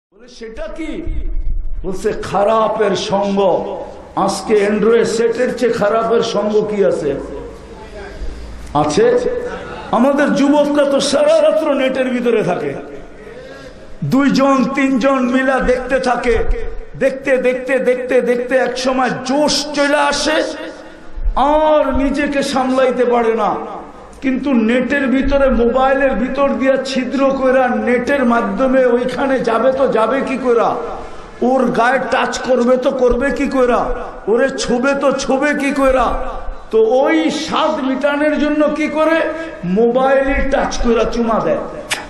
বলে সেটা কি? বলছে খারাপের সঙ্গ। আজকে অ্যান্ড্রয়েড সেটের চেয়ে খারাপের সঙ্গ কি আছে? আছে। আমাদের যুবকরা তো সারা রাত্র নেটের ভিতরে থাকে, দুইজন তিনজন মিলা দেখতে থাকে, দেখতে দেখতে দেখতে দেখতে এক সময় জোশ চলে আসে আর নিজেকে সামলাইতে পারে না। কিন্তু নেটের ভিতরে মোবাইলের ভিতর দিয়া ছিদ্র কইরা নেটের মাধ্যমে ওইখানে যাবে তো যাবে কি কইরা, ওর গায়ে টাচ করবে তো করবে কি কইরা, ওরে ছুবে তো ছুবে কি কইরা। তো ওই স্বাদ মিটানোর জন্য কি করে, মোবাইলে টাচ কইরা চুমা দেয়।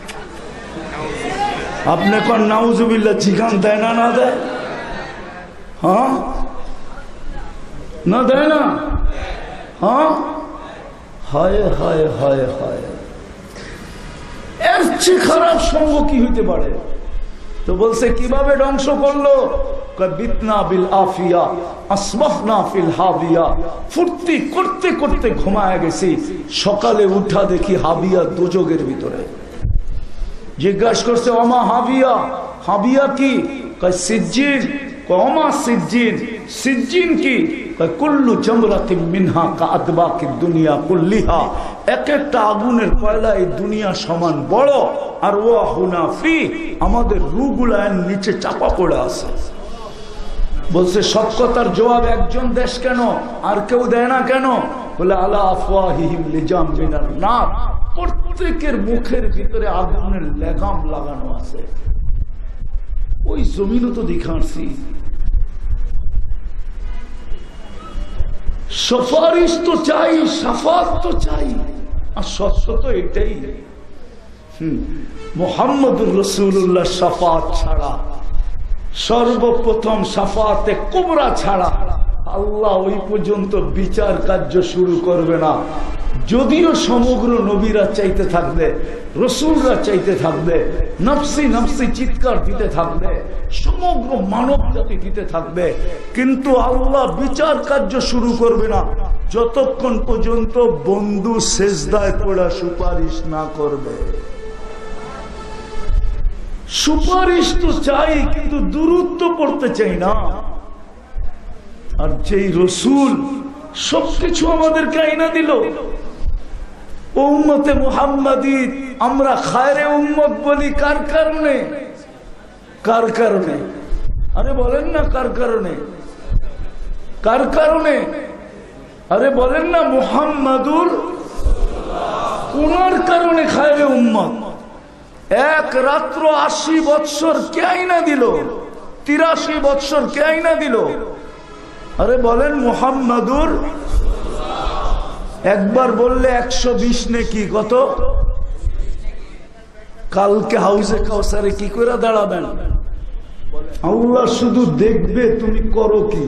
আপনি কোন নাউজুবিল্লাহ জিগান দেয় না? না দেয়? হ্যাঁ না দেয় না? হ্যাঁ, হায় হায় হায় হায়, এর চেয়ে খারাপ সঙ্গ কি হইতে পারে? তো বলছে কিভাবে ধ্বংস করলো? বিতনা বিল আফিয়া আসবাহনা ফিল হাবিয়া। ফুর্তি করতে করতে ঘুমায় গেছি, সকালে উঠা দেখি হাবিয়া দোজখের ভিতরে। জিজ্ঞাসা করছে ওমা হাবিয়া, হাবিয়া কি? কয় সিজ্জিন। ওমা সিজ্জিন, সিজ্জিন কি? কুল্লু জামরাতিন মিনহা কাআদবাকি দুনিয়া কুল্লিহা। এক একটা আগুনের কয়লা এই দুনিয়া সমান বড়, আর ওয়া হুনা ফি, আমাদের রূহগুলা নিচে চাপা পড়ে আছে। বলছে সব কথার জবাব একজন দেশ কেন, আর কেউ দেয় না কেন? বলে আলা আফওয়াহিহিম লিজাম মিনান নার, প্রত্যেকের মুখের ভিতরে আগুনের লেগাম লাগানো আছে। ওই জমিনও তো দেখাচ্ছি। সুপারিশ তো চাই, শাফাত তো চাই, আর সত্য তো এটাই। মুহাম্মদুর রাসূলুল্লাহ শাফাত ছাড়া, সর্বপ্রথম শাফাতে কুবরা ছাড়া আল্লাহ ওই পর্যন্ত বিচার কার্য শুরু করবে না। যদিও সমগ্র নবীরা চাইতে থাকবে, রসুলরা চাইতে থাকবে, নফসি নফসি চিৎকার দিতে থাকবে, সমগ্র মানব জাতি দিতে থাকবে, কিন্তু আল্লাহ বিচার কার্য শুরু করবে না যতক্ষণ পর্যন্ত বন্ধু সেজদায় পড়া সুপারিশ না করবে। সুপারিশ তো চাই, কিন্তু দূরত্ব পড়তে চাই না। আর যেই রসুল সবকিছু আমাদেরকে আইনা দিল, উম্মতে মুহাম্মাদি আমরা খায়রে উম্মত বলি কার কারণে? কার কারণে? আরে বলেন না কার কারণে? কার কারণে? আরে বলেন না মুহাম্মাদুর, ওনার কারণে খায়রে উম্মত। এক রাত্র 80 বৎসর কে আইনা দিল? 83 বৎসর কে আইনা দিল? আরে বলেন মুহাম্মাদুর। একবার বললে 120 নেকি, কত? কালকে হাউসে কাউসারে কি করে দাঁড়াবেন? আল্লাহ শুধু দেখবে তুমি করো কি,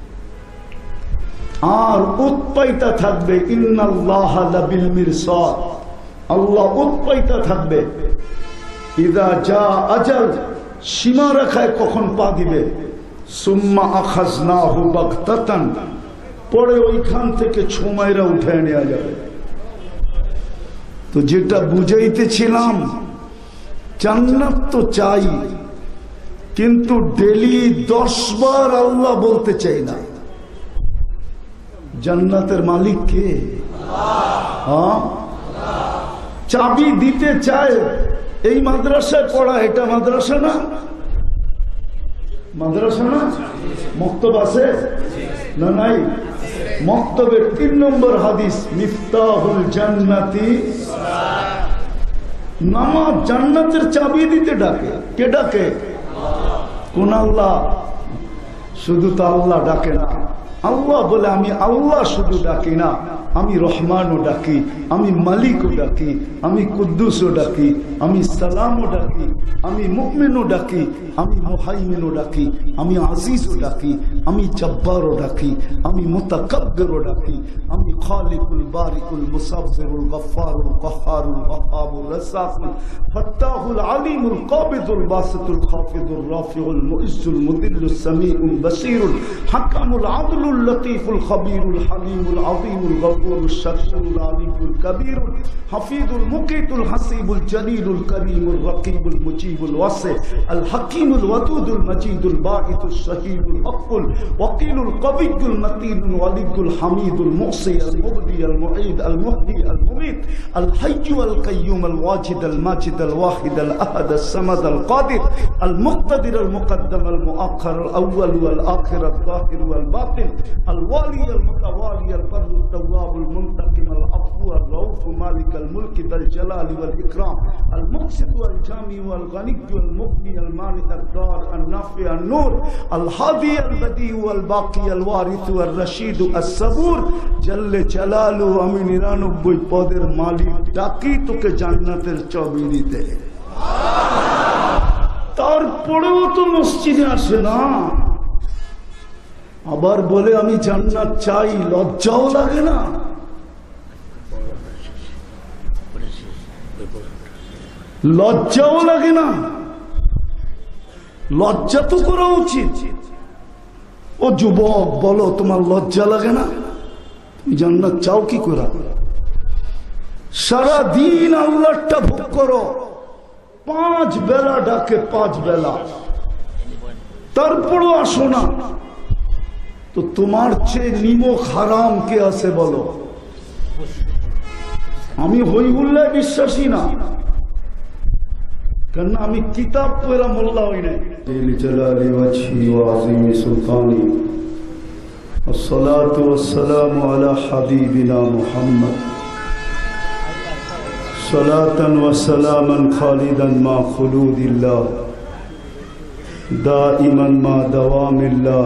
আর উৎপাইতা থাকবে। ইন্নাল্লাহা লাবিল মিরসাদ, আল্লাহ উৎপাইতা থাকবে। ইদা জা আজাল, সীমা রেখায় কখন পা দিবে। সুম্মা আখাযনাহু বাগতাতান, পরে ওইখান থেকে ছোমাইরা উঠায় নেওয়া যাবে। তো যেটা বুঝাইতেছিলাম, জান্নাত তো চাই, কিন্তু ডেলি 10 বার আল্লাহ বলতে চাই না। জান্নাতের মালিক কে? হ্যাঁ, চাবি দিতে চায়। এই মাদ্রাসায় পড়া, এটা মাদ্রাসা না? মাদ্রাসা না? মক্তব আছে না? নাই? মক্তবের 3 নম্বর হাদিস, মিফতাহুল জান্নাতি নামাজ। জান্নাতের চাবি দিতে ডাকে। কে ডাকে? কোন আল্লাহ? শুধু তো আল্লাহ ডাকে না। আল্লাহ বলে আমি আল্লাহ শুধু ডাকি না, আমি রহমানও ডাকি, আমি মালিকও ডাকি, আমি কুদ্দুসও ডাকি, আমি সালামও ডাকি, আমি মুমিনও ডাকি, আমি মুহাইমিনও ডাকি, আমি আজিজও ডাকি, আমি জব্বারও ডাকি, আমি মুতাকাব্বিরও ডাকি, আমি খালিকুল বারিকুল মুসাব্বিরুল গফফারুল কাহ্হারুল ওয়াহাবুর রাজ্জাকুল ফাত্তাহুল আলিমুল কাবিদুল বাসিতুল খাফিদুর রাফিউল মুইজ্জুল মুদিল্লুস সামিউল বাসীরুল হাকামুল আদলুল লতীফুল খবীরুল হালিমুল আযীমুল গফুরুশ শাকুরুল আলিমুল কবীরুল হাফিজুল মুকিতুল হাসিবুল জলিলুল করিমুল রকিবুল মুজিবুল ওয়াসি আল হাকিমুল ওয়াদুদুল মজিদুল বাঈতুশ শাহীদুল হকুল ওয়াকিলুল কবিয়ুল মতিনুল ওয়ালিদুল হামিদুল মুহসি আল মুবদি আল মুঈদ আল মুহয়ি আল মুমীত আল হাইয়্যু আল কাইয়্যুম আল ওয়াজিদ আল মাজিদ আল ওয়াহিদ আল আহাদ আস সামাদ আল কাদির আল মুক্তাদির আল মুকদ্দম আল মুআখ্খার আল আউয়াল ওয়াল আখির আল যাহির ওয়াল বাতিন আল ওয়ালি আল মুতাওয়ালি আল বাররু التواب المنتقم العفو الرؤوف مالك الملك ذا الجلال والإكرام المقسط والجامع والغني والمغني المانع الدار النافع النور الهادي البديع والباقي الوارث والرشيد الصبور جل جلاله আমি 99 পদের মালিক ডাকি তোকে জান্নাতের চাবি দিতে তারপরেও তো মসজিদে আসে না আবার বলে আমি জান্নাত চাই লজ্জাও লাগে না লজ্জাও লাগে না লজ্জা তো করা উচিত ও যুবক বলো তোমার লজ্জা লাগে না তুমি জান্নাত চাও কি করে সারা দিন আল্লাহটা ভোগ করো 5 বেলা ডাকে 5 বেলা তারপরও আসো না তো তোমার চেয়ে নিমক হারাম কে আছে বলো আমি হই হুল্লায় বিশ্বাসী না কেন আমি কিতাব পড়া মোল্লা হই নাই জালালি ওয়াজহি ওয়া আযীমি সুলতানি والصلاة والسلام على حبيبنا محمد صلاة وسلاما خالدا مع خلود الله دائما مع دوام الله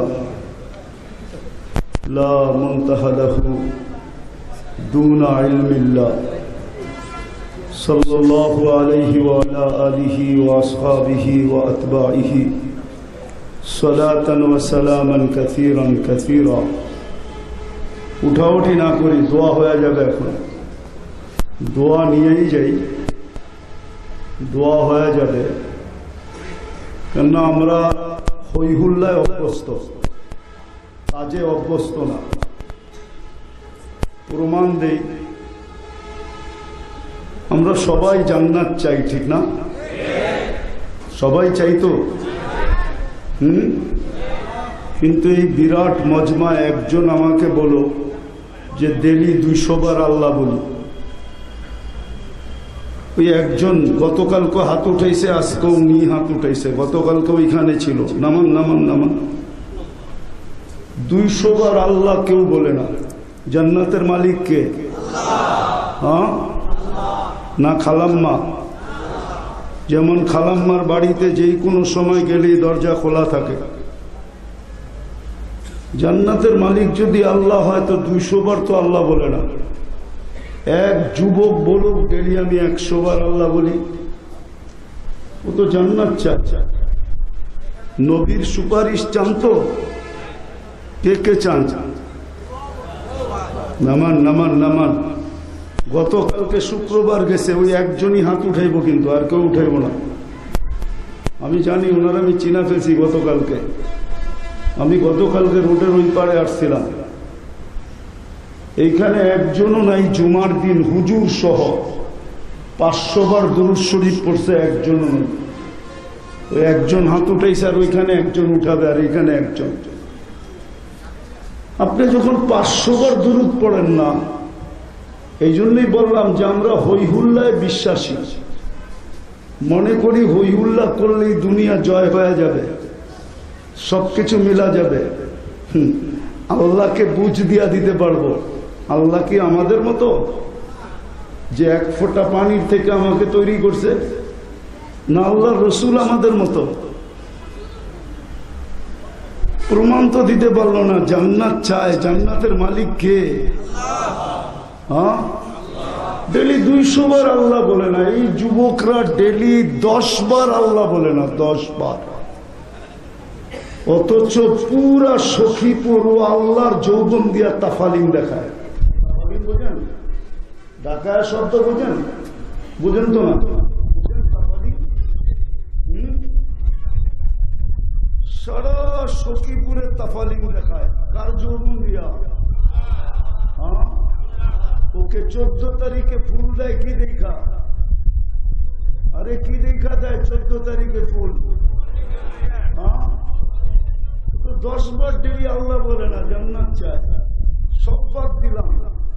لا منتهى له دون علم الله صلى الله عليه وعلى آله وأصحابه وأتباعه صلاة وسلاما كثيرا كثيرا উঠাউঠি না করি দোয়া হয়ে যাবে এখন দোয়া নিয়েই যাই দোয়া হয়ে যাবে কেননা আমরা হইহুল্লায় অভ্যস্ত কাজে অভ্যস্ত না প্রমাণ দেই আমরা সবাই জান্নাত চাই ঠিক না সবাই চাই তো কিন্তু এই বিরাট মজমা একজন আমাকে বলো যে ডেলি 200 বার আল্লাহ বলি ওই একজন গতকালকে হাত উঠাইছে আজকেও নি হাত উঠাইছে গতকালকে ওইখানে ছিল নামান নামান নামান 200 বার আল্লাহ কেউ বলে না জান্নাতের মালিক কে হ্যাঁ না খালাম্মা যেমন খালাম্মার বাড়িতে যেই কোনো সময় গেলেই দরজা খোলা থাকে জান্নাতের মালিক যদি আল্লাহ হয় তো 200 বার তো আল্লাহ বলে না এক যুবক বলুক ডেলি আমি 100 বার আল্লাহ বলি ও তো জান্নাত চায় নবীর সুপারিশ চান তো কে কে চান নামান নামান নামান গতকালকে শুক্রবার গেছে ওই একজনই হাত উঠাইব কিন্তু আর কেউ উঠাইব না আমি জানি ওনারা আমি চিনা ফেলছি গতকালকে আমি গতকালকে রোডের ওই পাড়ে আসছিলাম এইখানে একজনও নাই জুমার দিন হুজুর সহ 500 বার দুরূদ শরীফ পড়ছে একজনও নেই ওই একজন হাত উঠাইছে আর ওইখানে একজন উঠাবে আর এইখানে একজন আপনি যখন 500 বার দুরূদ পড়েন না এই জন্যই বললাম যে আমরা হইহুল্লায় বিশ্বাসী মনে করি হইহুল্লাহ করলেই দুনিয়া জয় হয়ে যাবে সবকিছু মিলা যাবে আল্লাহকে বুঝ দিয়া দিতে পারবো আল্লাহ কি আমাদের মতো যে 1 ফোঁটা পানির থেকে আমাকে তৈরি করছে না আল্লাহর রসুল আমাদের মতো প্রমাণ তো দিতে পারলো না জান্নাত চায় জান্নাতের মালিক কে হ্যাঁ ডেলি 200 বার আল্লাহ বলে না এই যুবকরা ডেলি 10 বার আল্লাহ বলে না 10 বার অথচ পুরা সখীপুর আল্লাহর যৌবন দিয়া তাফালিং দেখায় বুঝেন ঢাকায় শব্দ বুঝেন বুঝেন তো না সারা সখীপুরে তাফালিং দেখায় কার যৌবন দিয়া ওকে 14 তারিখে ফুল দেয় কি দেখা? আরে কি দেখা দেয় 14 তারিখে ফুল? হ্যাঁ, তো 10 বার দেরি আল্লাহ বলে না জান্নাত চায়, সব বাদ দিলাম।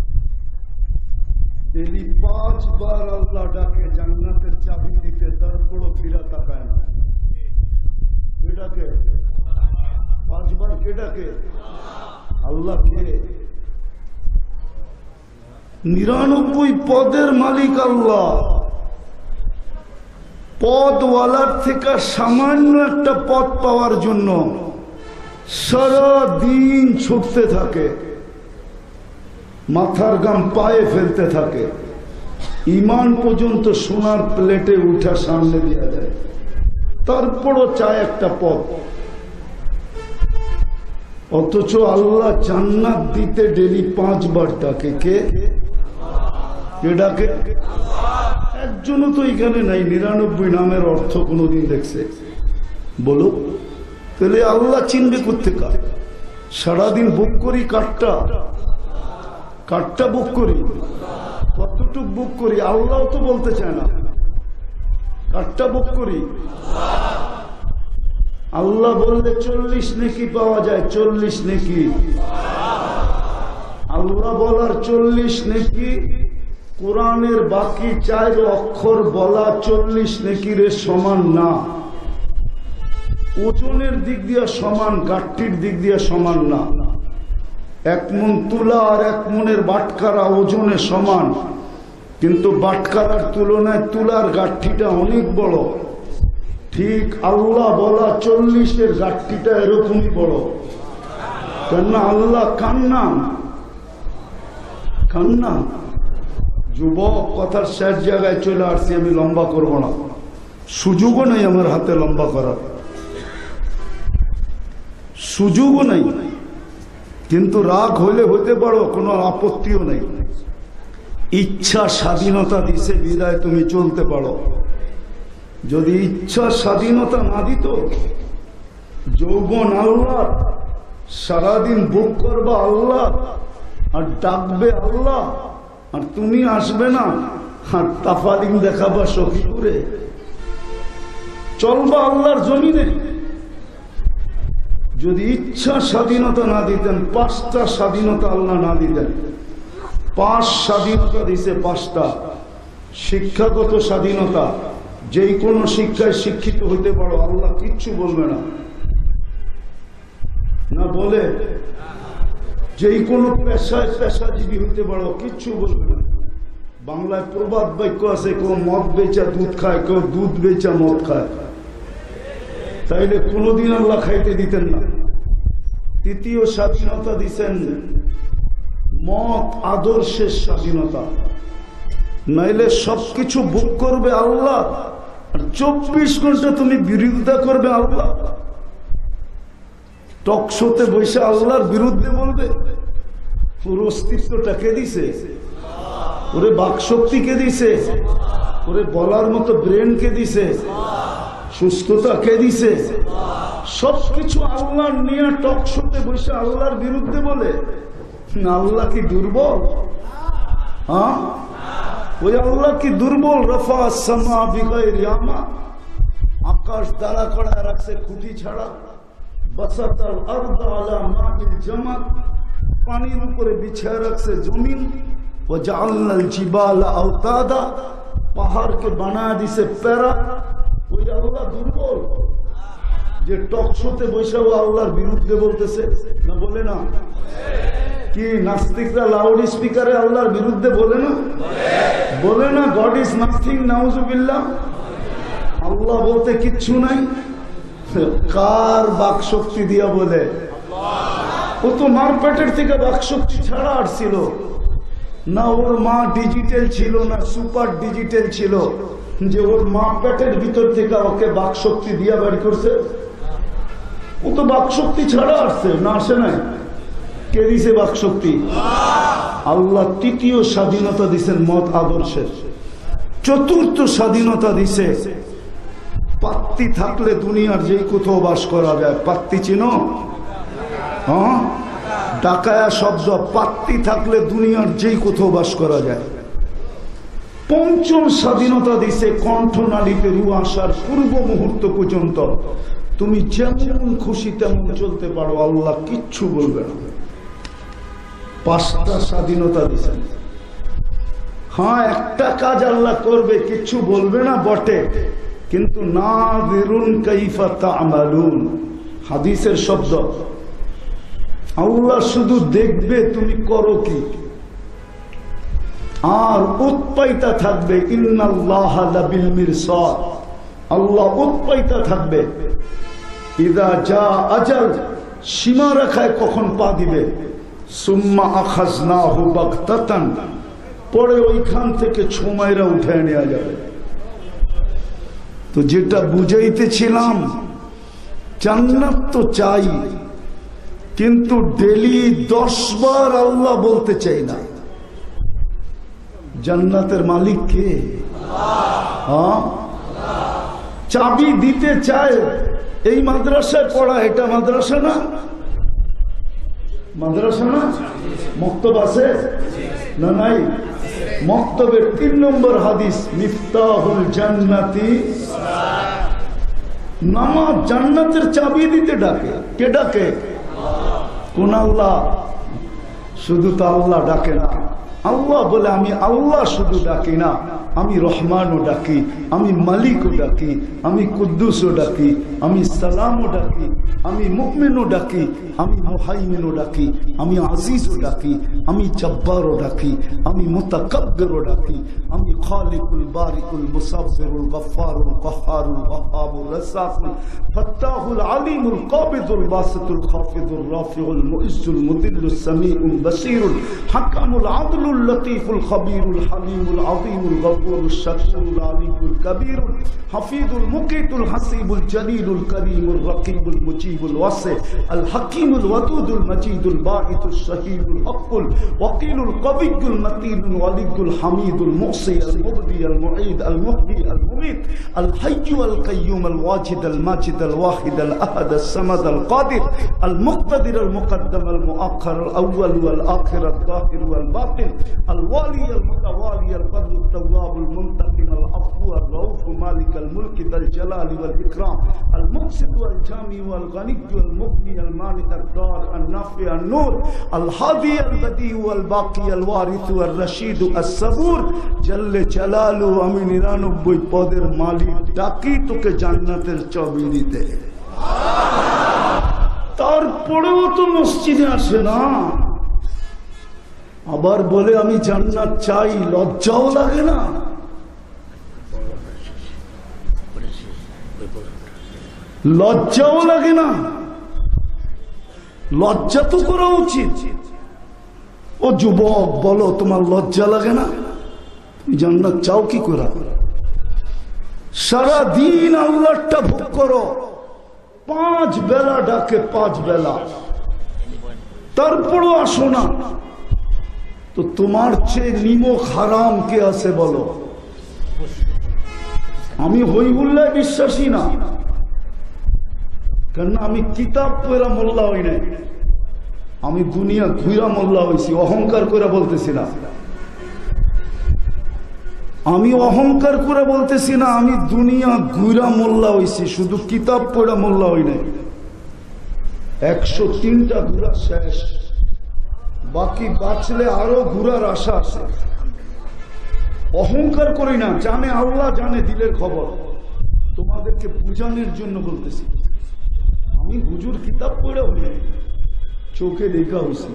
ডেলি 5 বার আল্লাহ ডাকে জান্নাতের চাবি দিতে, তারপরও ফিরা তাকায় না। কেটাকে 5 বার? কেটাকে? আল্লাহকে। 99 পদের মালিক আল্লাহ। পদওয়ালার থেকে সামান্য একটা পদ পাওয়ার জন্য সারা দিন ছুটতে থাকে, মাথার গাম পায়ে ফেলতে থাকে, ইমান পর্যন্ত সোনার প্লেটে উঠা সামনে দেওয়া যায়, তারপরও চায় একটা পদ। অথচ আল্লাহ জান্নাত দিতে ডেলি 5 বার ডাকে। কে ডাকে? একজনও তো এখানে নাই 99 নামের অর্থ কোনদিন দেখছে? বলো তাহলে আল্লাহ চিনবে কোত্থেকে? সারাদিন বুক করি কাঠটা বুক করি, কতটুক বুক করি আল্লাহ তো বলতে চায় না। কাঠটা বুক করি, আল্লাহ বললে 40 নেকি পাওয়া যায়। 40 নেকি আল্লাহ বলার 40 নেকি, কোরআনের বাকি 4 অক্ষর বলা 40 নেকির সমান না। ওজনের দিক দিয়ে সমান, গাঠটির দিক দিয়ে সমান না। 1 মণ তুলা আর 1 মণের বাটকারা ওজনে সমান, কিন্তু বাটকারার তুলনায় তুলার গাঠটিটা অনেক বড়। ঠিক আল্লাহ বলা 40-এর গাঠটিটা এরকমই বড়। কেননা আল্লাহ কান্না। যুবক, কথার শেষ জায়গায় চলে আসছি, আমি লম্বা করব না, সুযোগও নেই আমার হাতে লম্বা করার, সুযোগও নেই। কিন্তু রাগ হইলে হইতে পারো, কোনো আপত্তিও নেই। ইচ্ছা স্বাধীনতা দিছে বিদায় তুমি চলতে পারো। যদি ইচ্ছা স্বাধীনতা না দিত, যৌবন আল্লাহ, সারাদিন বুক করবা আল্লাহ আর ডাকবে আল্লাহ, আর তুমি আসবে না আর তাফালিং দেখাবা সখীপুরে, চলবা আল্লাহর জমিনে। যদি ইচ্ছা স্বাধীনতা না দিতেন, 5টা স্বাধীনতা আল্লাহ না দিতেন, 5 স্বাধীনতা দিছে 5টা। শিক্ষাগত স্বাধীনতা, যেই কোনো শিক্ষায় শিক্ষিত হইতে পারো, আল্লাহ কিচ্ছু বলবে না। না বলে? যেই কোনো পেশায় পেশাজীবী হইতে পারো, কিচ্ছু বলবে না। বাংলায় প্রবাদ বাক্য আছে, কেউ মদ বেচা দুধ খায়, কেউ দুধ বেচা মদ খায়। তাইলে কোনোদিন আল্লাহ খাইতে দিতেন না। 3য় স্বাধীনতা দিছেন মত আদর্শের স্বাধীনতা। নাইলে সবকিছু বুক করবে আল্লাহ, আর 24 ঘন্টা তুমি বিরোধিতা করবে আল্লাহ। টকশোতে বসে আল্লাহর বিরুদ্ধে বলবে। ওর অস্তিত্বটা কে দিছে? ওরে বাকশক্তি কে দিছে? ওরে বলার মতো ব্রেন কে দিছে? সুস্থতা কে দিছে? সবকিছু আল্লাহ নিয়ে টকশোতে বসে আল্লাহর বিরুদ্ধে বলে। আল্লাহ কি দুর্বল? হ্যাঁ, ওই আল্লাহ কি দুর্বল? রফা সামা বিগাইরি আমা, আকাশ দাঁড়া করা রাখছে খুঁটি ছাড়া। বাসাতাল আরদ আলা মা'িল জামাদ, পানির উপরে বিছায় রাখছে জমিন। ও জাআলনাল জিবালা আওতাদা, পাহাড়কে বানায় দিছে প্যারা। ওই আল্লাহ দুর্বল যে টকশোতে বসে ও আল্লাহর বিরুদ্ধে বলতেছে? না বলে না? কি নাস্তিকরা লাউড স্পিকারে আল্লাহর বিরুদ্ধে বলে না? বলে না? গড ইজ নাথিং, নাউজুবিল্লাহ। আল্লাহ বলতে কিচ্ছু নাই। কার বাকশক্তি দিয়া বলে? ও তো মার পেটের থেকে বাকশক্তি ছাড়া আসছিল না। ওর মা ডিজিটাল ছিল না, সুপার ডিজিটাল ছিল, যে ওর মা পেটের ভিতর থেকে ওকে বাকশক্তি দিয়া বের করছে। ও তো বাকশক্তি ছাড়া আসছে না, আসে নাই। কে দিছে বাকশক্তি? আল্লাহ 3য় স্বাধীনতা দিছেন মত আদর্শের। 4র্থ স্বাধীনতা দিছে পাত্তি থাকলে দুনিয়ার যেই কোথাও বাস করা যায়। পাত্তি চিনো? হ্যাঁ, ডাকায়া শব্দ পাত্তি থাকলে দুনিয়ার যেই কোথাও বাস করা যায়। পঞ্চম স্বাধীনতা দিছে কণ্ঠনালীতে রু আসার পূর্ব মুহূর্ত পর্যন্ত তুমি যেমন খুশি তেমন চলতে পারো, আল্লাহ কিচ্ছু বলবে না। পাঁচটা স্বাধীনতা দিছেন। হ্যাঁ, একটা কাজ আল্লাহ করবে, কিচ্ছু বলবে না বটে, কিন্তু নাযিরুন কাইফা তা'মালুন, হাদিসের শব্দ। আল্লাহ শুধু দেখবে তুমি করো কি, আর উৎপাইতা থাকবে। ইন্নাল্লাহা লাবিল মিরসাদ, আল্লাহ উৎপাইতা থাকবে। ইদা জা আজাল, সীমা রেখায় কখন পা দিবে। সুম্মা আখাযনাহু বাগতাতান, পরে ওইখান থেকে ছোমাইরা উঠে নেওয়া যাবে। তো যেটা বুঝাইতেছিলাম, জান্নাত তো চাই, কিন্তু ডেলি 10 বার আল্লাহ বলতে চাই না। জান্নাতের মালিক কে? হ্যাঁ, চাবি দিতে চায়। এই মাদ্রাসায় পড়া, এটা মাদ্রাসা না? মাদ্রাসা না? মক্তব আছে না? নাই। মক্তবের 3 নম্বর হাদিস, মিফতাহুল জান্নাতি নামাজ। জান্নাতের চাবি দিতে ডাকে কে? ডাকে কোন? আল্লাহ। শুধু তো আল্লাহ ডাকে না। আল্লাহ বলে আমি আল্লাহ শুধু ডাকি না, আমি রহমানও ডাকি, আমি মালিকও ডাকি, আমি কুদ্দুসও ডাকি, আমি সালামও ডাকি, আমি মুমিনও ডাকি, আমি মুহাইমিনও ডাকি, আমি আজিজও ডাকি, আমি জব্বারও ডাকি, আমি মুতাকাব্বিরও ডাকি, আমি খালিকুল বারিকুল মুসাব্বিরুল গফফারুল কাহ্হারুল ওয়াহাবুর রাজ্জাকুল ফাত্তাহুল আলিমুল কাবিদুল বাসিতুল খাফিদুর রাফিউল মুইজ্জুল মুদিল্লুস সামিউল বাসীরুল হাকামুল আদলুল লতীফুল খবীরুল হালিমুল আযীমুল গফুরুশ শাকুরুল আলিমুল কবীরুল হাফিজুল মুকিতুল হাসিবুল জলিলুল করিমুল রকিবুল মুজিবুল ওয়াসি আল হাকিমুল ওয়াদুদুল মজিদুল বাঈতুশ শহীদুল হকুল ওয়াকিলুল কবিয়ুল মতিনুল ওয়ালিয়ুল হামিদুল মুহসি আল মুবদি আল মুঈদ আল মুহয়ি আল মুমীত আল হাইয়্যু আল কাইয়্যুম আল ওয়াজিদ আল মাজিদ আল ওয়াহিদ আল আহাদ আস সামাদ আল কাদির আল মুকতাদির আল মুকদ্দম আল মুআখ্খার আল আউয়াল ওয়াল আখির আল যাহির ওয়াল বাতিন আল ওয়ালি আল মুতাওয়ালি আল বর আল তাওয়াব আল মুনতাকিম আল আফু আল রাউফ মালিক আল মুলক যাল জালাল ওয়াল ইকরাম আল মুকসিত ওয়াল জামি ওয়াল গনি ওয়াল মুগনি আল মালিক আল দার আল নাফি আল নূর আল হাদি আল বদি ওয়াল বাকি আল ওয়ারিস ওয়াল রশিদ আস সাবুর জাল্লে জালালু। আমি 99 পদের মালিক ডাকি তোকে জান্নাতের চাবি দিতে, তারপরেও তো মসজিদে আসে না। আবার বলে আমি জান্নাত চাই, লজ্জাও লাগে না? লজ্জাও লাগে না? লজ্জা তো করা উচিত। ও যুবক, বলো তোমার লজ্জা লাগে না? তুমি জান্নাত চাও কি করে? সারাদিন আল্লাহটা ভোগ করো, 5 বেলা ডাকে, 5 বেলা, তারপরও আসো না। তো তোমার চেয়ে নিমক হারাম কে আছে বলো? আমি হইবুল্লাহ বিশ্বাসী না, কেন আমি কিতাব পড়া মোল্লা হই নাই, আমি দুনিয়া ঘুরা মোল্লা হইছি। অহংকার করে বলতেছি না, আমি অহংকার করে বলতেছি না, আমি দুনিয়া ঘুরা মোল্লা হইছি, শুধু কিতাব পড়া মোল্লা হই নাই। 103টা ঘুরা শেষ, বাকি বাঁচলে আরো ঘুরার আশা আছে। অহংকার করি না, জানে আল্লাহ, জানে দিলের খবর। তোমাদেরকে বুঝানোর জন্য বলতেছি, আমি হুজুর কিতাব পড়া হই নাই, চোখে দেখা হয়েছি।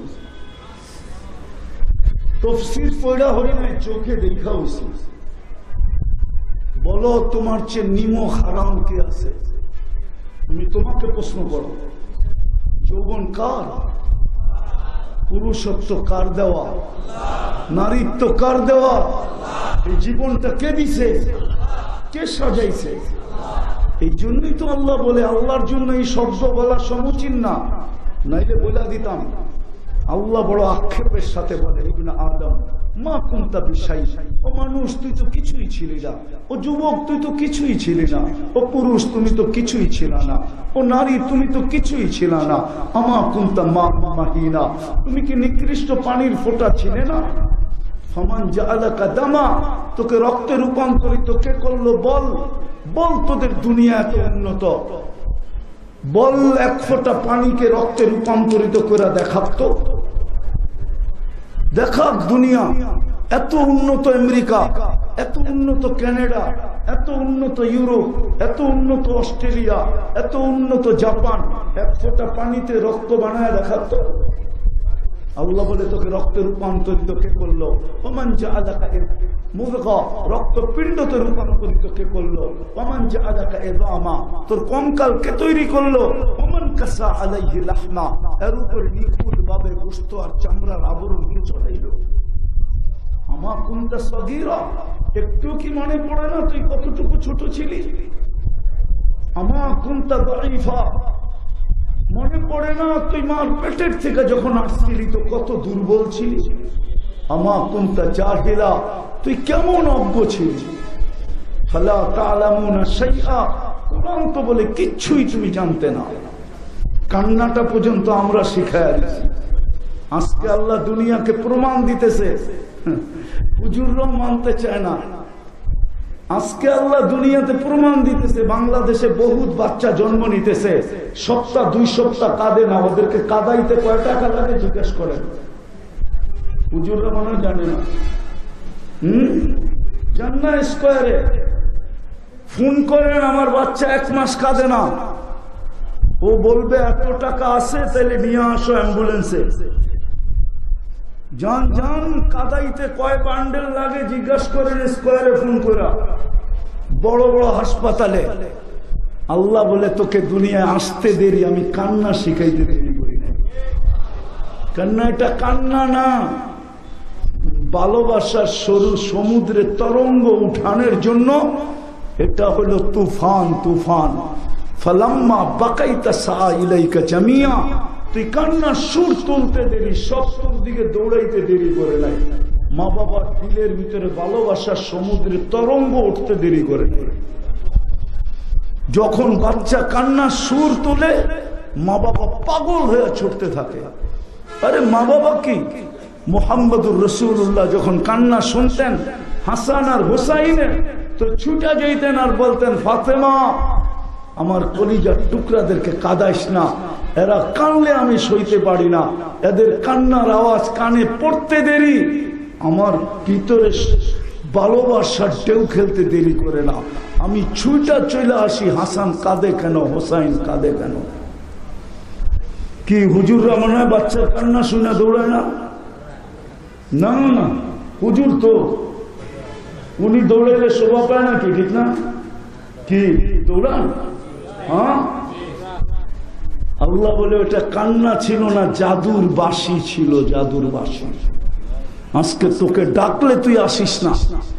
তফসির পড়া হই নাই, চোখে দেখা হয়েছি। বলো তোমার চেয়ে নিমক হারাম কে আছে? তুমি তোমাকে প্রশ্ন করো, যৌবন কার? পুরুষত্ব কার দেওয়া? নারীত্ব কার দেওয়া? এই জীবনটা কে দিছে? কে সাজাইছে? এই জন্যই তো আল্লাহ বলে, আল্লাহর জন্য এই শব্দ বলা সমুচিত না, নাইলে বলে দিতাম। আল্লাহ বড় আক্ষেপের সাথে বলে, ইবনে আদম মা কুনতা বিশাই। ও মানুষ, তুই তো কিছুই ছিলি না। ও যুবক, তুই তো কিছুই ছিলি না। ও পুরুষ, তুমি তো কিছুই ছিল না। ও নারী, তুমি তো কিছুই ছিল না। আমা কুনতা মা মাহিনা, তুমি কি নিকৃষ্ট পানির ফোঁটা ছিলে না? ফামান জাআলাকা দামা, তোকে রক্তে রূপান্তরিত কে করলো? বল বল, তোদের দুনিয়া এত উন্নত, বল এক ফোঁটা পানিকে রক্তে রূপান্তরিত করে দেখাতো। দেখাক দুনিয়া এত উন্নত, আমেরিকা এত উন্নত, কানাডা এত উন্নত, ইউরোপ এত উন্নত, অস্ট্রেলিয়া এত উন্নত, জাপান এক ফোঁটা পানিতে রক্ত বানায় দেখাতো। আল্লাহ বলে তোকে রক্তে রূপান্তরিত কে করলো? ওমান জাআলাকা মুযগা, রক্তপিণ্ডতে রূপান্তরিত কে করলো? ওমান জাআলাকা ইযামা, তোর কঙ্কাল কে তৈরি করলো? ওমান কাসা আলাইহি লাহমা, এর উপর নিখুঁত ভাবে গোশত আর চামড়ার আবরণ কে চড়াইলো? আমা কুনতা সগীরা, একটু কি মনে পড়ে না তুই কতটুকু ছোট ছিলি? আমা কুনতা দাঈফা, মনে পড়ে না তুই মার পেটের থেকে যখন আসছিলি তো কত দুর্বল ছিলি? আমা কুনতা জাহিলা, তুই কেমন অজ্ঞ ছিলি? ফালা তা'লামুনা শাইআ, কোরআন তো বলে কিচ্ছুই তুমি জানতে না। কান্নাটা পর্যন্ত আমরা শিখায় দিছি। আজকে আল্লাহ দুনিয়াকে প্রমাণ দিতেছে, হুজুররাও মানতে চায় না। আজকে আল্লাহ দুনিয়াতে প্রমাণ দিতেছে, বাংলাদেশে বহুত বাচ্চা জন্ম নিতেছে, সপ্তাহ 2 সপ্তাহ কাঁদে না, ওদেরকে কাঁদাইতে কয় টাকা লাগে জিজ্ঞেস করেন। হুজুররা মনে জানে না। জান্না স্কয়ারে ফোন করেন, আমার বাচ্চা 1 মাস কাঁদে না, ও বলবে এত টাকা আছে, তাহলে নিয়ে আসো অ্যাম্বুলেন্সে। যান যান, কাদাইতে কয় বান্ডেল লাগে জিজ্ঞাসা করেন স্কয়ারে ফোন করা, বড় বড় হাসপাতালে। আল্লাহ বলে তোকে দুনিয়ায় আসতে দেরি, আমি কান্না শিখাইতে দেরি করি না। কান্না এটা কান্না না, ভালোবাসার সরু সমুদ্রে তরঙ্গ উঠানোর জন্য এটা হলো তুফান। তুফান ফালাম্মা বাকাইতা সা ইলাইকা জামিয়া, তুই কান্নার সুর তুলতে দেরি, সব তোর দিকে দৌড়াইতে দেরি করে নাই। মা বাবার দিলের ভিতরে ভালোবাসার সমুদ্রে তরঙ্গ উঠতে দেরি করে নাই। যখন বাচ্চা কান্নার সুর তুলে মা বাবা পাগল হয়ে ছুটতে থাকে। আরে মা বাবা কি, মুহাম্মদুর রাসূলুল্লাহ যখন কান্না শুনতেন হাসান আর হুসাইনের, তো ছুটে যেতেন আর বলতেন, ফাতেমা আমার কলিজার টুকরাদেরকে কাঁদাইস না, এরা কানলে আমি সইতে পারি না, এদের কান্নার আওয়াজ কানে পড়তে দেরি, আমার ভিতরে ভালোবাসার ঢেউ খেলতে দেরি করে না, আমি ছুটা চলে আসি। হাসান কাঁদে কেন, হোসাইন কাঁদে কেন? কি হুজুররা মনে হয় বাচ্চার কান্না শুনে দৌড়ায় না? না না, হুজুর তো উনি দৌড়াইলে শোভা পায় না কি, ঠিক না? কি দৌড়ান? হ্যাঁ, আল্লাহ বলে ওটা কান্না ছিল না, জাদুর বাঁশি ছিল, জাদুর বাঁশি। আজকে তোকে ডাকলে তুই আসিস না।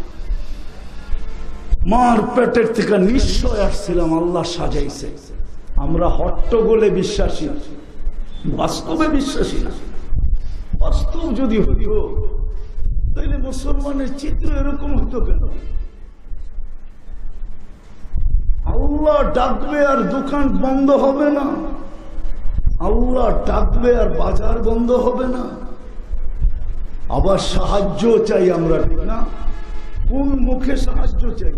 মার পেটের থেকে নিশ্চয় আসছিলাম, আল্লাহ সাজাইছে। আমরা হট্টগোলে বিশ্বাসী, বাস্তবে বিশ্বাসী না। বাস্তব যদি হইত তাহলে মুসলমানের চিত্র এরকম হতো কেন? আল্লাহ ডাকবে আর দোকান বন্ধ হবে না, আল্লাহ ডাকবে আর বাজার বন্ধ হবে না। আবার সাহায্য চাই আমরা, ঠিক না? কোন মুখে সাহায্য চাই?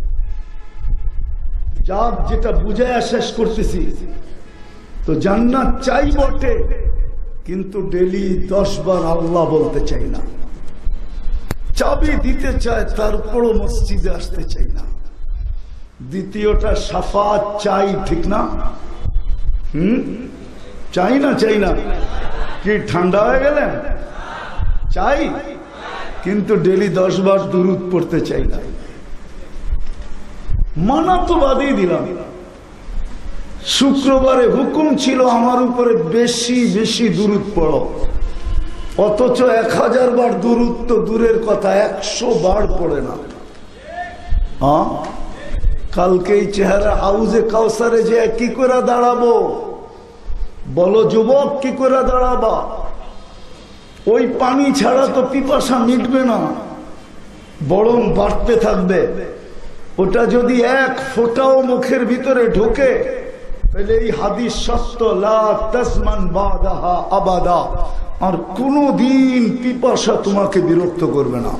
যাক, যেটা বুঝায় শেষ করতেছি, তো জান্নাত চাই বটে, কিন্তু ডেলি 10 বার আল্লাহ বলতে চাই না। চাবি দিতে চায়, তারপরও মসজিদে আসতে চাই না। দ্বিতীয়টা শাফাত চাই, ঠিক না? চাই না? চাই না? কি ঠান্ডা হয়ে গেলেন? চাই, কিন্তু ডেলি 10 বার দুরূদ পড়তে চাই না। মানা তো বাদেই দিলাম, শুক্রবারে হুকুম ছিল আমার উপরে বেশি বেশি দুরূদ পড়ো, অথচ 1000 বার দুরূদ তো দূরের কথা, 100 বার পড়ে না। কালকে এই চেহারা হাউজে কাউসারে যে কি করে দাঁড়াবো? বলো যুবক, কি করে দাঁড়াবা? ওই পানি ছাড়া তো পিপাসা মিটবে না, বরং বাড়তে থাকবে। ওটা যদি এক ফোঁটাও মুখের ভিতরে ঢোকে তাহলে এই হাদিস সত্য, লা তাসমান বাদাহা আবাদা, আর কোনদিন পিপাসা তোমাকে বিরক্ত করবে না।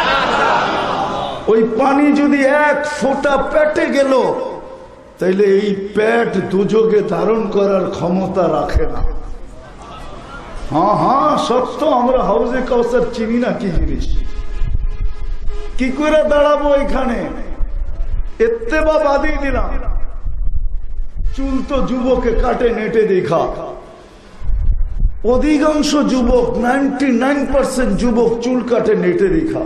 ওই পানি যদি এক ফোঁটা পেটে গেল তাইলে এই পেট দুযোগে ধারণ করার ক্ষমতা রাখে না। হ্যাঁ হ্যাঁ সত্য, আমরা হাউজে কাউসার চিনি না কি জিনিস, কি করে দাঁড়াবো এখানে? ইত্তেবা বাদিয়ে দিলাম। চুল তো যুবকে কাটে নেটে দেখা, অধিকাংশ যুবক 99% যুবক চুল কাটে নেটে দেখা।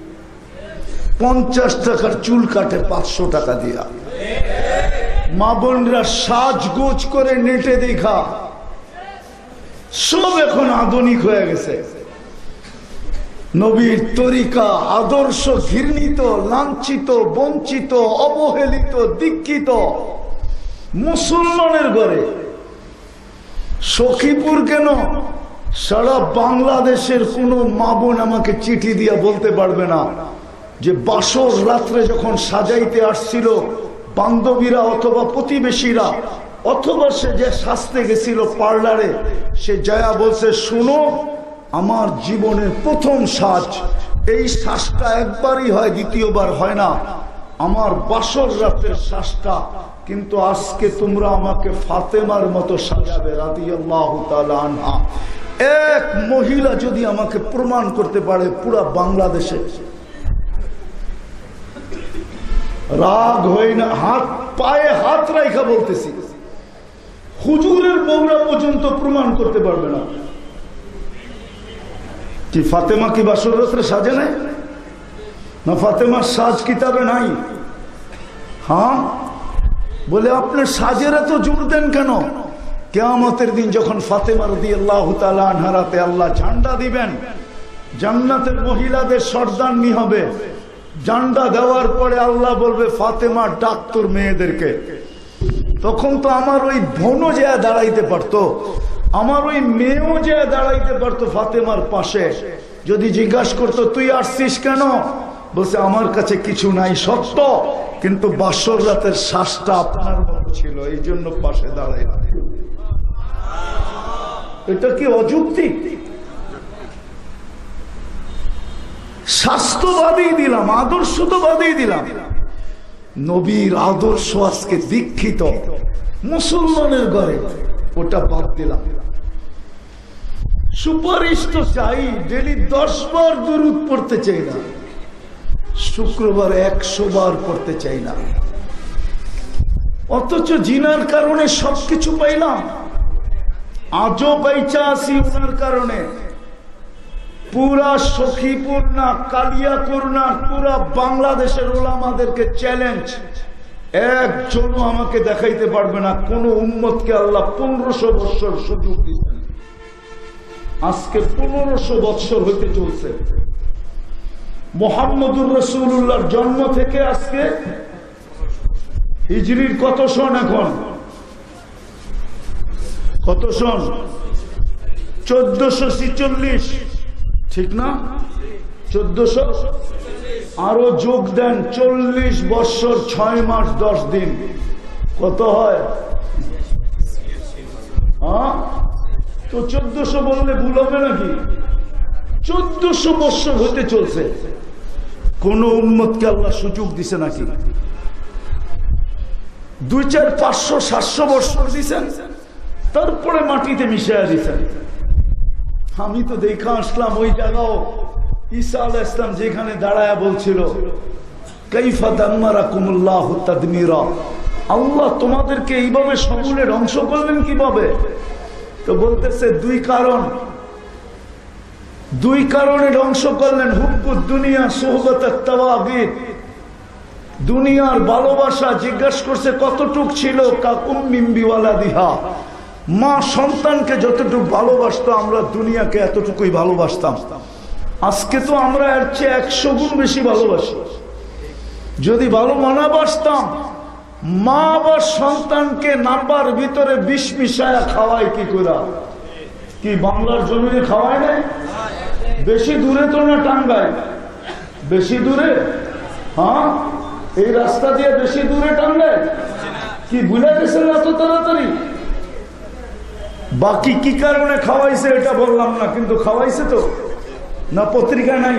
50 টাকার চুল কাটে 500 টাকা দিয়া। মা বোনরা সাজগোজ করে নেটে দেখা, সব এখন আধুনিক হয়ে গেছে। নবীর তরিকা আদর্শ ঘৃণিত, লাঞ্ছিত, বঞ্চিত, অবহেলিত, দীক্ষিত মুসলমানের ঘরে। সখীপুর কেন, সারা বাংলাদেশের কোন মা বোন আমাকে চিঠি দিয়া বলতে পারবে না যে বাসর রাত্রে যখন সাজাইতে আসছিল বান্ধবীরা অথবা প্রতিবেশীরা, অথবা সে যে সাজতে গেছিল পার্লারে, সে জয়া বলছে, শুনো আমার জীবনের প্রথম সাজ, এই সাজটা একবারই হয়, দ্বিতীয়বার হয় না, আমার বাসর রাতের সাজটা। কিন্তু আজকে তোমরা আমাকে ফাতেমার মতো সাজাবে রাদিয়াল্লাহু তাআলা আনহা। এক মহিলা যদি আমাকে প্রমাণ করতে পারে পুরা বাংলাদেশে, রাগ হয় না, হাত পায়ে হাত রাখা বলতেছি, হুজুরের বউরা পর্যন্ত প্রমাণ করতে পারবে না কি ফাতেমা কি বাসর রাত্রে সাজে নাই, না ফাতেমার সাজ কিতাবে নাই? হ্যাঁ বলে আপনি সাজের এত জোর দেন কেন? কিয়ামতের দিন যখন ফাতেমা রাদিয়াল্লাহু তাআলা আনহার হাতে আল্লাহ ঝান্ডা দিবেন, জান্নাতের মহিলাদের সর্দারনি হবে, ঝান্ডা দেওয়ার পরে আল্লাহ বলবে, ফাতেমা ডাক তোর মেয়েদেরকে। তখন তো আমার ওই বোনও যে দাঁড়াইতে পারতো, আমার ওই মেয়েও যে দাঁড়াইতে পারতো ফাতেমার পাশে। যদি জিজ্ঞাসা করতো তুই আসছিস কেন, বলছে আমার কাছে কিছু নাই সত্য, কিন্তু বাসর রাতের শ্বাসটা আপনার মতো ছিল, এই জন্য পাশে দাঁড়াই। এটা কি অযৌক্তিক? স্বাস্থ্য বাদেই দিলাম, আদর্শ তো বাদেই দিলাম, নবীর আদর্শ আজকে দীক্ষিত মুসলমানের ঘরে, ওটা বাদ দিলাম। সুপারিশ তো চাই, ডেলি 10 বার দুরূদ পড়তে চাই না, শুক্রবার 100 বার পড়তে চাই না। অথচ জিনার কারণে সবকিছু পাইলাম, আজও পাইচা আছি ওনার কারণে। পুরা সখীপুর না, কালিয়াপুর না, পুরা বাংলাদেশের ওলামাদেরকে চ্যালেঞ্জ, একজনও আমাকে দেখাইতে পারবে না কোন উম্মতকে আল্লাহ 1500 বছর সুযোগ দিয়েছেন। আজকে 1500 বছর হইতে চলছে মুহাম্মদুর রাসূলুল্লাহর জন্ম থেকে আজকে হিজরির কত সন? এখন কত সন? 1446, ঠিক না? 1400 আরো যোগ দেন, 40 বছর 6 মাস 10 দিন, কত হয়? তো 1400 বললে ভুল হবে নাকি? 1400 বছর হতে চলছে, কোন উম্মতকে আল্লাহ সুযোগ দিছে নাকি? 2, 4, 500, 700 বছর দিছেন, তারপরে মাটিতে মিশিয়ে দিছেন। আমি তো দেখা আসলাম ওই জায়গাও ঈসা আলাইহিস সালাম যেখানে দাঁড়ায়া বলছিল, কাইফা দাম্মারাকুমুল্লাহু তাদমিরা, আল্লাহ তোমাদেরকে এইভাবে সমূলে ধ্বংস করলেন কিভাবে? তো বলতেছে দুই কারণে ধ্বংস করলেন। হুব্বুদ দুনিয়া সুহবাতাত তাওয়াগিত, দুনিয়ার ভালোবাসা। জিজ্ঞাসা করছে কতটুক ছিল? কাকুম্মিম বিওয়ালাদিহা, মা সন্তানকে যতটুকু ভালোবাসতো আমরা দুনিয়াকে এতটুকুই ভালোবাসতাম। আজকে তো আমরা এর চেয়ে 100 গুণ বেশি ভালোবাসি। যদি ভালো মানা বাসতাম, মা আবার সন্তানকে নাম্বার ভিতরে বিষ মিশায়া খাওয়ায় কি করে? কি বাংলার জমিনে খাওয়ায় নাই? বেশি দূরে তো না টাঙ্গাই, বেশি দূরে? হ্যাঁ, এই রাস্তা দিয়ে বেশি দূরে টাঙ্গাই? কি ভুলে গেছেন এত তাড়াতাড়ি? বাকি কি কারণে খাওয়াইছে এটা বললাম না, কিন্তু খাওয়াইছে তো না, পত্রিকা নাই?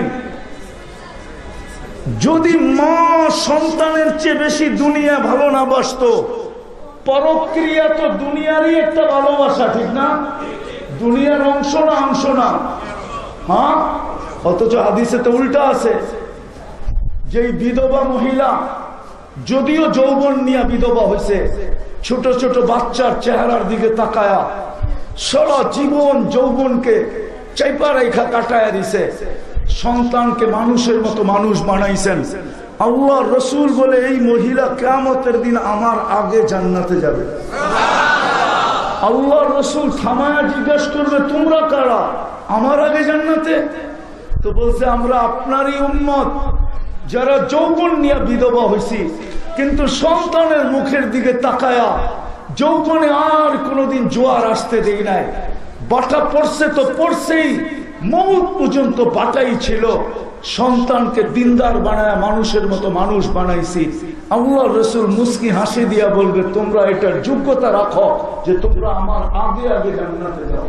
যদি মা সন্তানের চেয়ে বেশি দুনিয়া ভালো না বাসতো, পরক্রিয়া তো দুনিয়ারই একটা ভালোবাসা, ঠিক না? দুনিয়ার অংশ না, অংশ না? হ্যাঁ, অথচ হাদিসে তো উল্টা আছে, যেই বিধবা মহিলা যদিও যৌবন নিয়ে বিধবা হয়েছে, ছোট ছোট বাচ্চার চেহারার দিকে তাকায়া সারা জীবন যৌবনকে চাইপা রেখা কাটায়া দিছে, সন্তানকে মানুষের মতো মানুষ বানাইছেন। আল্লাহ রসুল বলে এই মহিলা কিয়ামতের দিন আমার আগে জান্নাতে যাবে। আল্লাহ রসুল থামায়া জিজ্ঞাসা করবে, তোমরা কারা, আমার আগে জান্নাতে? তো বলছে, আমরা আপনারই উম্মত, যারা যৌবন নিয়ে বিধবা হয়েছি, কিন্তু সন্তানের মুখের দিকে তাকায়া যৌবনে আর কোনোদিন জোয়ার আসতে দেই নাই। বাটা পড়ছে তো পড়ছেই, মৌত পর্যন্ত বাটাই ছিল। সন্তানকে দিনদার বানায় মানুষের মতো মানুষ বানাইছি। আল্লাহ রসুল মুস্কি হাসি দিয়া বলবে, তোমরা এটার যোগ্যতা রাখো যে তোমরা আমার আগে আগে জান্নাতে যাও।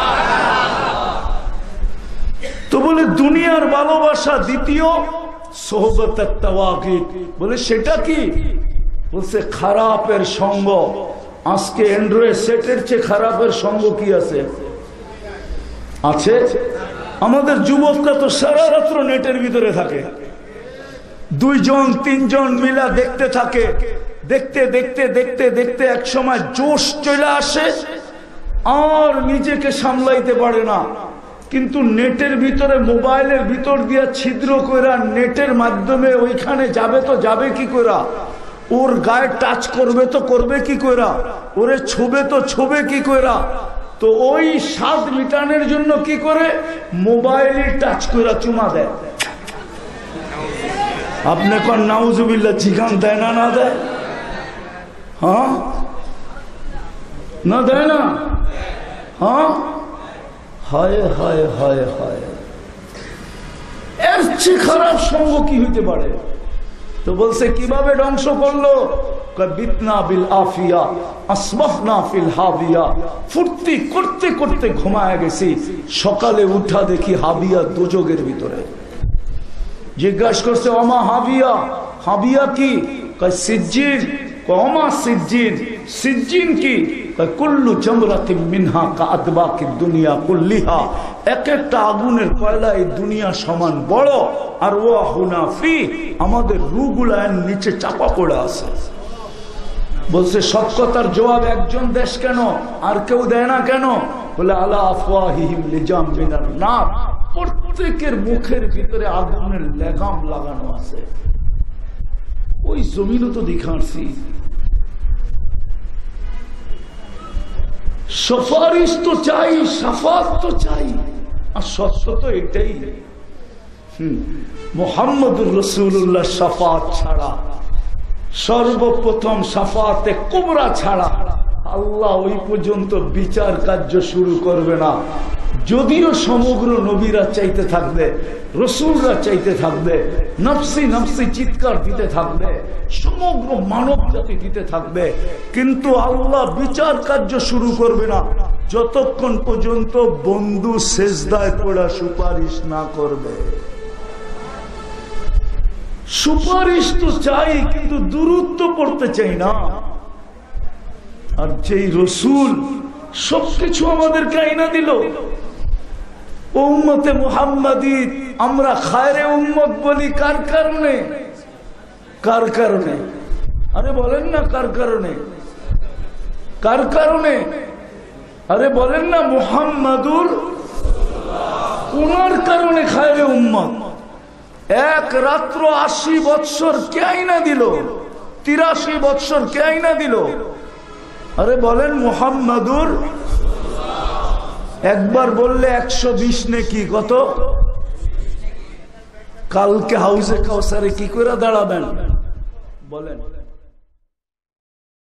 তো বলে দুনিয়ার ভালোবাসা দ্বিতীয়, সোহবতের তাওয়াগিদ। বলে সেটা কি? বলছে খারাপের সঙ্গ। আজকে অ্যান্ড্রয়েড সেটের চেয়ে খারাপের সঙ্গ কি আছে? আছে? আমাদের যুবকরা তো সারা রাত্র নেটের ভিতরে থাকে, দুইজন তিনজন মিলা দেখতে থাকে, দেখতে দেখতে দেখতে দেখতে এক সময় জোশ চলে আসে, আর নিজেকে সামলাইতে পারে না। কিন্তু নেটের ভিতরে, মোবাইলের ভিতর দিয়া ছিদ্র কইরা নেটের মাধ্যমে ওইখানে যাবে, তো যাবে কি কইরা? ওর গায়ে টাচ করবে তো করবে কি কইরা? ওরে ছুবে তো ছুবে কি কইরা? তো ওই স্বাদ মিটানোর জন্য কি করে? মোবাইলে টাচ কইরা চুমা দেয়। আপনি কোন নাউজুবিল্লাহ জিগান দেয় না? না দেয়? হ্যাঁ, না দেয় না? হ্যাঁ, হায় হায় হায় হায়, এর চেয়ে খারাপ সঙ্গ কি হইতে পারে? তো বলছে কিভাবে ধ্বংস করলো? বিতনা বিল আফিয়া আসবাহনা ফিল হাবিয়া। ফুর্তি করতে করতে ঘুমায় গেছি, সকালে উঠা দেখি হাবিয়া দোজখের ভিতরে। জিজ্ঞাসা করছে, ওমা হাবিয়া, হাবিয়া কি? কয় সিজ্জিন। ওমা সিজ্জিন, সিজ্জিন কি? কুল্লু জামরাতিন মিনহা কাআদবাকি দুনিয়া কুল্লিহা। এক একটা আগুনের কয়লা এই দুনিয়া সমান বড়, আর ওয়া হুনা ফি, আমাদের রূহগুলা নিচে চাপা পড়ে আছে। বলছে সব কথার জবাব একজন দেশ কেন, আর কেউ দেয় না কেন? বলে আলা আফওয়াহিহিম লিজাম মিনান নার, প্রত্যেকের মুখের ভিতরে আগুনের লেগাম লাগানো আছে। ওই জমিনও তো দেখাচ্ছি, সুপারিশ তো চাই, শাফাত তো চাই, আর সত্য তো এটাই। মুহাম্মদুর রাসূলুল্লাহ শাফাত ছাড়া, সর্বপ্রথম শাফাতে কুবরা ছাড়া আল্লাহ ওই পর্যন্ত বিচার কার্য শুরু করবে না। যদিও সমগ্র নবীরা চাইতে থাকবে, রসুলরা চাইতে থাকবে, নফসি নফসি চিৎকার দিতে থাকবে, সমগ্র মানব জাতি দিতে থাকবে, কিন্তু আল্লাহ বিচার কার্য শুরু করবে না যতক্ষণ পর্যন্ত বন্ধু সেজদায় পড়া সুপারিশ না করবে। সুপারিশ তো চাই, কিন্তু দূরত্ব পড়তে চাই না। আর যেই রসুল সবকিছু আমাদেরকে আইনা দিল, উম্মতে মুহাম্মাদি আমরা খায়রে উম্মত বলি কার কারণে? কার কারণে? আরে বলেন না কার কারণে? কার কারণে? আরে বলেন না মুহাম্মাদুর, ওনার কারণে খায়রে উম্মত। এক রাত্র 80 বৎসর কে আইনা দিল? 83 বৎসর কে আইনা দিল? আরে বলেন মুহাম্মাদুর। একবার বললে 120 নেকি কত? কালকে হাউজে কাউসারে কি করে দাঁড়াবেন বলেন?